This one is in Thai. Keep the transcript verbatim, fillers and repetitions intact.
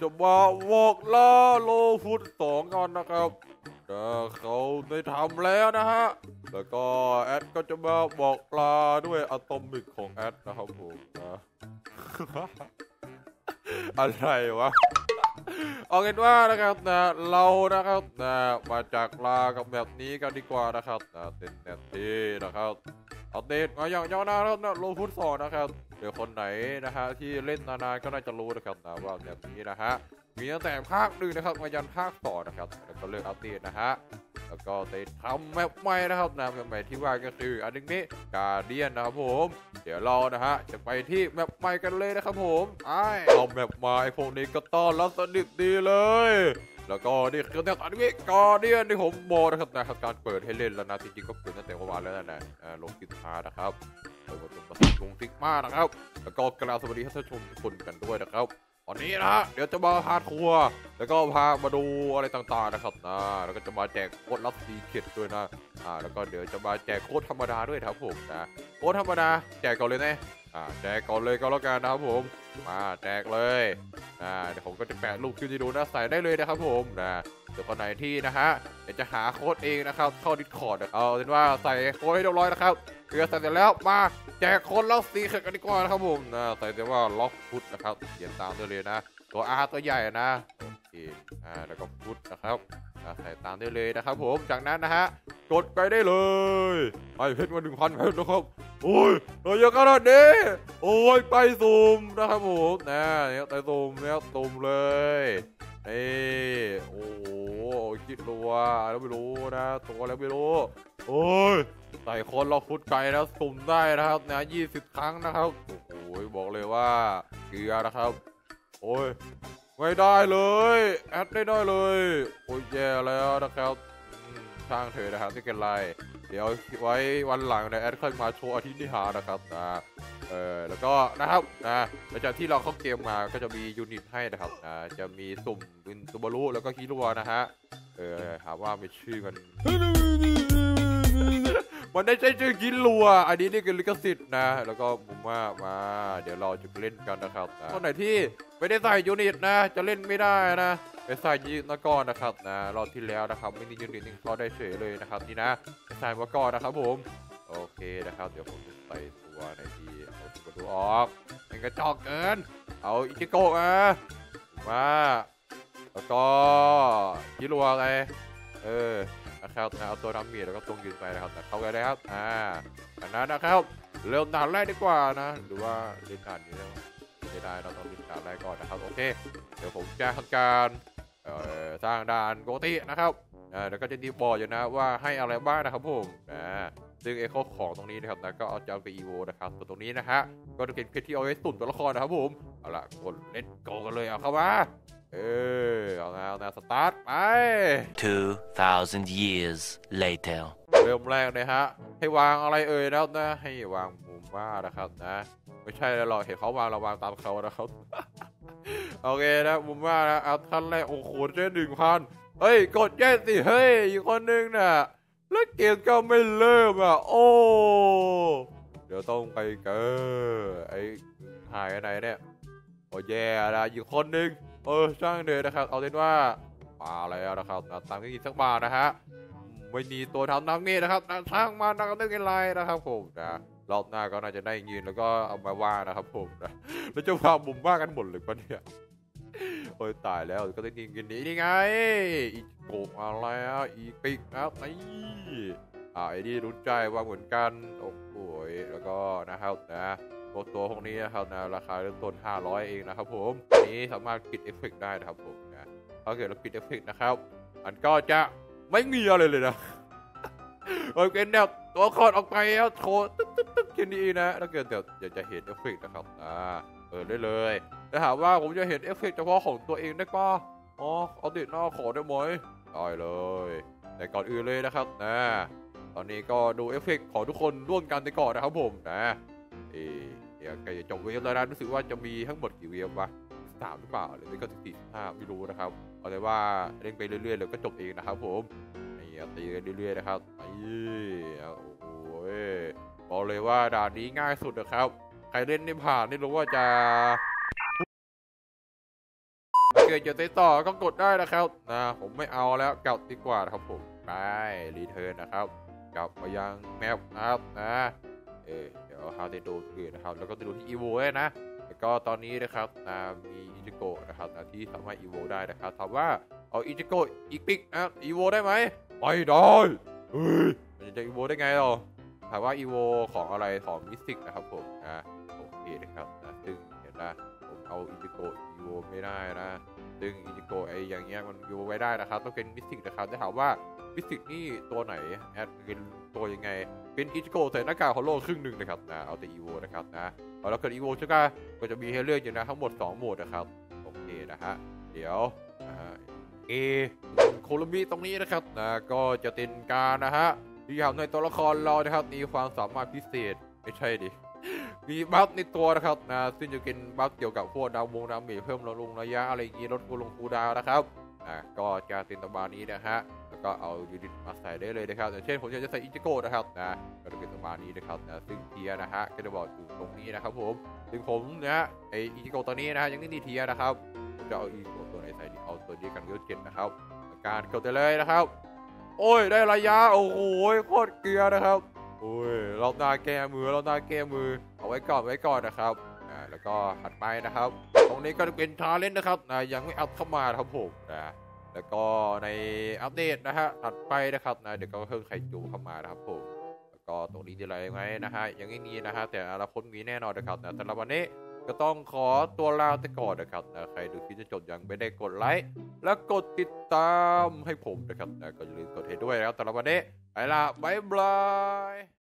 จะมาบอกล่าโลฟุตสองกันนะครับแต่เขาได้ทำแล้วนะฮะแล้วก็แอดก็จะมาบอกลาด้วยอะตอมิกของแอดนะครับผมนะอะไรวะเอาเป็นว่านะครับนะเรานะครับนะมาจากลากับแบบนี้กันดีกว่านะครับนะเต็นแนทีนะครับอัปเดตมาอย่างยาวนานแล้วนะโลฟุตสองนะครับเดี๋ยวคนไหนนะฮะที่เล่นนานๆก็น่าจะรู้นะครับนะว่าแบบนี้นะฮะมีตั้งแต่ภาคหนึ่งนะครับมายันภาคต่อนะครับแล้วก็เลือกอัปเดตนะฮะแล้วก็ได้ทำแมปใหม่นะครับนะแมปใหม่ที่ว่าก็คืออันนี้กาเดียนนะครับผมเดี๋ยวเรานะฮะจะไปที่แมปใหม่กันเลยนะครับผมไอ้เอาแมปมาไอพวกนี้ก็ต้อนรับสนิทดีเลยแล้วก็นี่คือแนวอันนี้กาเดียนที่ผมบอกนะครับนะครับการเปิดให้เล่นแล้วนะจริงๆก็เปิดตั้งแต่เมื่อวานแล้วนะลงกิจพานะครับเปิดประตูประตูลงซิกมานะครับแล้วก็กราบสวัสดีท่านผู้ชมทุกคนกันด้วยนะครับตอนนี้นะฮะเดี๋ยวจะมาพาทัวร์แล้วก็พามาดูอะไรต่างๆนะครับนะแล้วก็จะมาแจกโค้ดลับซีเค็ดด้วยนะอ่าแล้วก็เดี๋ยวจะมาแจกโค้ดธรรมดาด้วยครับผมนะโค้ดธรรมดาแจกก่อนเลยนะอ่าแจกก่อนเลยก็แล้วกันนะครับผมมาแจกเลยอ่าเดี๋ยวผมก็จะแปะรูปขึ้นให้ดูนะใส่ได้เลยนะครับผมนะเดี๋ยวคนไหนที่นะฮะเดี๋ยวจะหาโค้ดเองนะครับเข้า Discord เอาเป็นว่าใส่โค้ดให้เรียบร้อยนะครับเดี๋ยวใส่เสร็จแล้วมาแจกโค้ดลับซีเค็ดกันดีกว่านะครับผมนะใส่แต่ว่าล็อกฟุตนะครับเขียนตามได้เลยนะตัว R ตัวใหญ่นะโอเคอ่าแล้วก็พุทนะครับใส่ตามได้เลยนะครับผมจากนั้นนะฮะกดไปได้เลยไอเพชรมาหนึ่งพันเพชรนะครับโอ้ยเราเยอะขนาดนี้โอ้ยไปซูมนะครับผมนะเนี่ยไปซูมเนี่ยซูมเลยนี่โอ้โหคิดรัวแล้วไม่รู้นะตัวแล้วไม่รู้โอ้ยใส่คนเราฟุตไกลแล้วซูมได้นะครับนะยี่สิบครั้งนะครับโอ้โหบอกเลยว่าเกลือนะครับโอ้ยไม่ได้เลยแอดได้ได้เลยโอ้ยแย่แล้วนะครับช่างเถอะนะครับที่เกินไรเดี๋ยวไว้วันหลังนะแอดค่อยมาโชว์อาทิตย์ที่หานะครับนะเออแล้วก็นะครับนะหลังจากที่เราเข้าเกมมาก็จะมียูนิตให้นะครับนะจะมีสุ่มเป็นซูบารุแล้วก็ฮิโร่นะฮะเออหาว่าไม่ชื่อมันมันได้ใช้ชื่อกินลัวอันนี้นี่คือลิขสิทธิ์นะแล้วก็มุมว่ามาเดี๋ยวเราจะเล่นกันนะครับคนไหนที่ไม่ได้ใส่ยูนิตนะจะเล่นไม่ได้นะไปใส่ยูนิตมาก่อนนะครับนะรอบที่แล้วนะครับไม่มียูนิตนึงเขาได้เฉยเลยนะครับนี่นะไปใส่มาก่อนนะครับผมโอเคนะครับเดี๋ยวผมจะใส่ตัวในที่เอาตัวดูออกเป็นกระจอกเกินเอาอิจิโกะมามาแล้วก็กิลัวอะไรเออนะครับนะเอาตัวทำเมียแล้วก็ตรงยืนไปนะครับแต่เข้าไปเลยครับอ่าอันนั้นนะครับเริ่มด่านแรกดีกว่านะหรือว่าเล่นด่านนี้แล้วไม่ได้เราต้องเล่นด่านแรกก่อนนะครับโอเคเดี๋ยวผมจะทำการสร้างด่านปกตินะครับเดี๋ยวก็จะดีบอกอยู่นะว่าให้อะไรบ้างนะครับผมนะซึ่งไอ้ข้อของตรงนี้นะครับนะก็เอาจะเอาไปอีโวนะครับส่วนตรงนี้นะฮะก็จะเป็นเพชรที่เอาไว้สุ่มตัวละครนะครับผมเอาล่ะกดเล่นโกกันเลยเอาเข้ามาเออเอาหน้าเอาหน้าสตาร์ทไป two thousand years later เริ่มแรกเลยฮะให้วางอะไรเอ่ยแล้วนะให้วางมุมว่านะครับนะไม่ใช่แล้วหรอกเห็นเขาวางเราวางตามเขานะครับ โอเคนะมุมว่านะเอาขั้นแรกโอ้โหเจ๊หนึ่งพันเฮ้ยกดแย่สิเฮ้ยอีกคนนึงน่ะแล้วเกมก็ไม่เริ่มอ่ะโอ้เดี๋ยวต้องไปเกอไอ้หายไหนเนี่ยโอ้แย่นะอีกคนนึงเออช่างเดือนะครับเอาเป็นว่าปลาอะไรนะครับตามที่กินสักบาทนะฮะไม่มีตัวทำน้ำนี่นะครับช่างมันนะครับไม่เป็นไรนะครับผมนะรอบหน้าก็น่าจะได้ยืนแล้วก็เอามาว่านะครับผมนะแล้วจะพามุมว่ากันหมดเลยปะเนี่ยโอ้ยตายแล้วก็ต้องกินกันนี้นี่ไงอีโกอะไรอ่ะอีปิกนะนี่อ่าไอ้นี่รู้ใจว่าเหมือนกันโอ้โหแล้วก็นะครับนะตัวตัวพวกนี้นะครับนะราคาเริ่มต้นห้าร้อยเองนะครับผมนี้สามารถปิดเอฟเฟกต์ได้นะครับผมนะถ้าเกิดเราปิดเอฟเฟกต์นะครับมันก็จะไม่มีอะไรเลยนะโอเคแนวตัวคอดออกไปแล้วโชว์ตึ๊กตึ๊กตึ๊กแค่นี้นะถ้าเกิดเดี๋ยวอยากจะเห็นเอฟเฟกต์นะครับอ่าเออได้เลยแต่ถามว่าผมจะเห็นเอฟเฟกต์เฉพาะของตัวเองได้ป่ะอ๋อเอาติดหน้าขอได้ไหมได้เลยแต่ก่อนอื่นเลยนะครับนะตอนนี้ก็ดูเอฟเฟกต์ของทุกคนร่วมกันไปก่อนนะครับผมนะเอเดี๋ยวใกล้จะจบเวฟแล้วนะรู้สึกว่าจะมีทั้งหมดกี่เวฟวะสามหรือเปล่าหรือไม่ก็สิบสี่ห้าไม่รู้นะครับเอาแต่ว่าเล่นไปเรื่อยๆแล้วก็จบเองนะครับผมตีกันเรื่อยๆนะครับไอ้โอ้โหบอกเลยว่าด่านนี้ง่ายสุดนะครับใครเล่นได้ผ่านนี่รู้ว่าจะเกอยากจะติดต่อก็กดได้นะครับนะผมไม่เอาแล้วกลับดีกว่าครับผมไปรีเทิร์นนะครับกลับมายังแมปนะครับนะเออเดี๋ยวเราจะดูอื่นนะครับแล้วก็จะดูที่อีโวด้วยนะแล้วก็ตอนนี้นะครับนะมีอิจิโกะนะครับนะที่สามารถอีโวได้นะครับถามว่าเอาอิจิโกะอีปิกนะอีโวได้ไหมไม่ได้เฮ้ยมันจะอีโวได้ไงหรอถามว่าอีโวของอะไรของมิสติกนะครับผมนะโอเคนะครับนะซึ่งเห็นนะผมเอาอิจิโกะอีโวไม่ได้นะซึ่งอิจิโกะไออย่างเงี้ยมันอีโวไม่ได้นะครับต้องเป็นมิสติกนะครับจะถามว่ามิสติกนี่ตัวไหนแอดเป็นตัวยังไงเป็นอิจิโกะใส่หน้ากากฮอลโลครึ่งหนึ่งนะครับนะเอาแต่อีโวนะครับนะเอาแล้วเกิดอีโวใช่ไหมก็จะมีให้เลือกอยู่นะทั้งหมดสองโหมดนะครับโอเคนะฮะเดี๋ยวนะฮะเอโคโลมิตรงนี้นะครับนะก็จะเป็นการนะฮะที่ทำในตัวละครเรานะครับมีความสามารถพิเศษไม่ใช่ดิมีบัฟในตัวนะครับนะซึ่งจะเป็นบัฟเกี่ยวกับพวกดาววงดาวเมจเพิ่มระลงระยะอะไรอย่างงี้ลดกูลงกูดาวนะครับอ่าก็จะเป็นตำรานี้นะฮะแล้วก็เอายูนิตมาใส่ได้เลยนะครับอย่างเช่นผมอยากจะใส่อิจิโกะนะครับนะก็จะเป็นตำรานี้นะครับนะซึ่งเทียนะฮะก็จะบอกอยู่ตรงนี้นะครับผมซึ่งผมนะไออิจิโกะตัวนี้นะฮะยังไม่มีเทียนะครับผมจะเอาอิจิโกะตัวไหนใส่ดีเอาตัวนี้กันก็เจ็ดนะครับการกดได้เลยนะครับโอ้ยได้ระยะโอ้โหโคตรเกลือนะครับโอ้ยเราหน้าแก้มือเราหน้าแก้มือเอาไว้ก่อนไว้ก่อนนะครับอ่าแล้วก็ถัดไปนะครับตรงนี้ก็จะเป็นทาเลนต์นะครับนะยังไม่อัพเข้ามาครับผมนะแล้วก็ในอัปเดตนะฮะถัดไปนะครับนะเดี๋ยวก็เพิ่มไข่จูเข้ามานะครับผมแล้วก็ตรงนี้จะอะไรไหมนะฮะยังไม่มีนะฮะแต่อนาคตมีแน่นอนนะครับนะสำหรับวันนี้ก็ต้องขอตัวลาไปก่อนนะครับนะใครดูคลิปจนจบยังไม่ได้กดไลค์และกดติดตามให้ผมนะครับนะก็อย่าลืมกดให้ด้วยนะครับสำหรับวันนี้ไปละบ๊ายบาย